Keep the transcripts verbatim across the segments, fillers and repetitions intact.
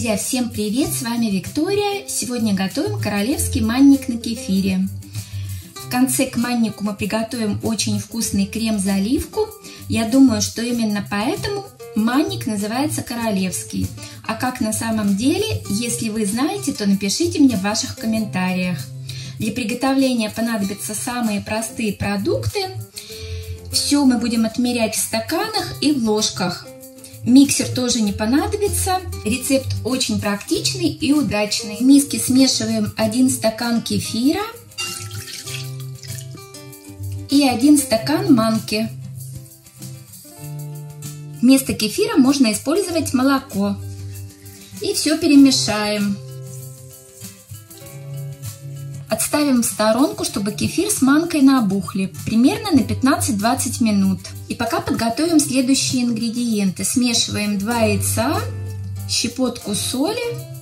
Друзья, всем привет! С вами Виктория. Сегодня готовим королевский манник на кефире. В конце к маннику мы приготовим очень вкусный крем-заливку. Я думаю, что именно поэтому манник называется королевский. А как на самом деле, если вы знаете, то напишите мне в ваших комментариях. Для приготовления понадобятся самые простые продукты. Все мы будем отмерять в стаканах и в ложках. Миксер тоже не понадобится. Рецепт очень практичный и удачный. В миске смешиваем один стакан кефира и один стакан манки. Вместо кефира можно использовать молоко. И все перемешаем. Отставим в сторонку, чтобы кефир с манкой набухли, примерно на пятнадцать-двадцать минут. И пока подготовим следующие ингредиенты. Смешиваем два яйца, щепотку соли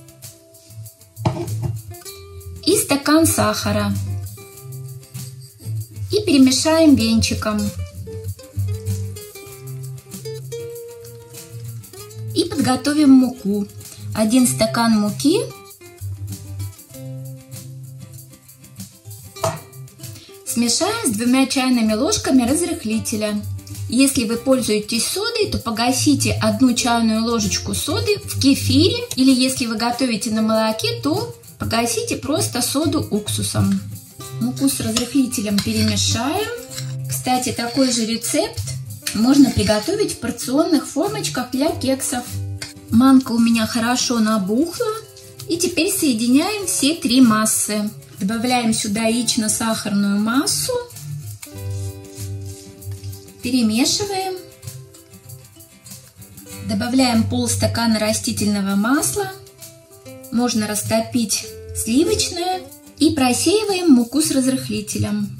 и стакан сахара. И перемешаем венчиком. И подготовим муку. Один стакан муки. Смешаем с двумя чайными ложками разрыхлителя. Если вы пользуетесь содой, то погасите одну чайную ложечку соды в кефире. Или если вы готовите на молоке, то погасите просто соду уксусом. Муку с разрыхлителем перемешаем. Кстати, такой же рецепт можно приготовить в порционных формочках для кексов. Манка у меня хорошо набухла. И теперь соединяем все три массы. Добавляем сюда яично-сахарную массу, перемешиваем, добавляем полстакана растительного масла, можно растопить сливочное и просеиваем муку с разрыхлителем.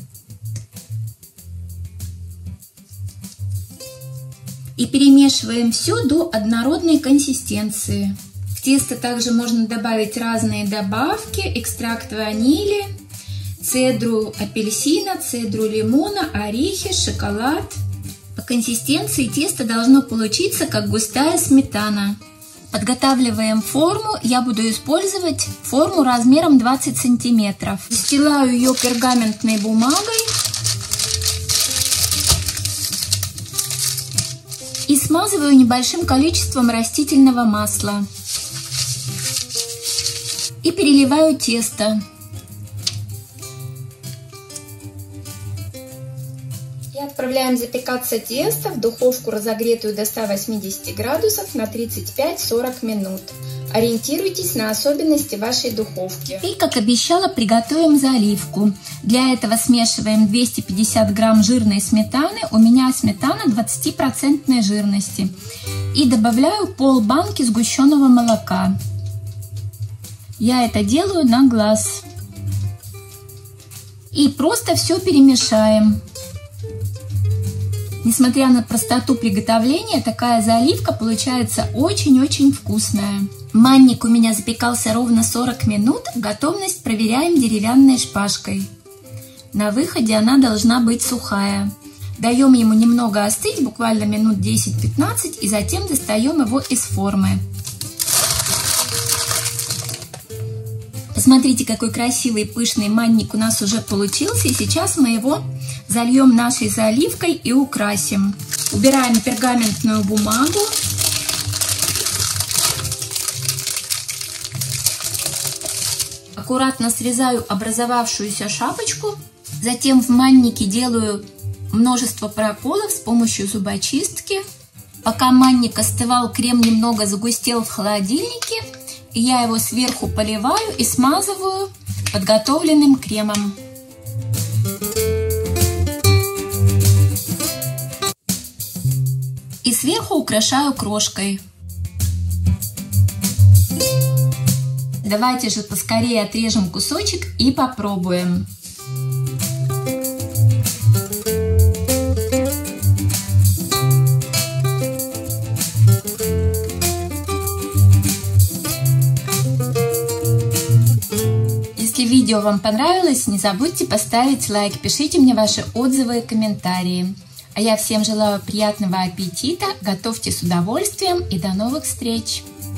И перемешиваем все до однородной консистенции. В тесто также можно добавить разные добавки: экстракт ванили, цедру апельсина, цедру лимона, орехи, шоколад. По консистенции тесто должно получиться как густая сметана. Подготавливаем форму. Я буду использовать форму размером двадцать сантиметров. Застилаю ее пергаментной бумагой и смазываю небольшим количеством растительного масла. И переливаю тесто. И отправляем запекаться тесто в духовку, разогретую до ста восьмидесяти градусов, на тридцать пять-сорок минут. Ориентируйтесь на особенности вашей духовки. И, как обещала, приготовим заливку. Для этого смешиваем двести пятьдесят грамм жирной сметаны. У меня сметана двадцатипроцентной жирности. И добавляю пол-банки сгущенного молока. Я это делаю на глаз. И просто все перемешаем. Несмотря на простоту приготовления, такая заливка получается очень-очень вкусная. Манник у меня запекался ровно сорок минут. Готовность проверяем деревянной шпажкой. На выходе она должна быть сухая. Даем ему немного остыть, буквально минут десять-пятнадцать, и затем достаем его из формы. Посмотрите, какой красивый пышный манник у нас уже получился. И сейчас мы его зальем нашей заливкой и украсим. Убираем пергаментную бумагу. Аккуратно срезаю образовавшуюся шапочку. Затем в маннике делаю множество проколов с помощью зубочистки. Пока манник остывал, крем немного загустел в холодильнике. И я его сверху поливаю и смазываю подготовленным кремом. И сверху украшаю крошкой. Давайте же поскорее отрежем кусочек и попробуем. Если видео вам понравилось, не забудьте поставить лайк, пишите мне ваши отзывы и комментарии. А я всем желаю приятного аппетита, готовьте с удовольствием и до новых встреч!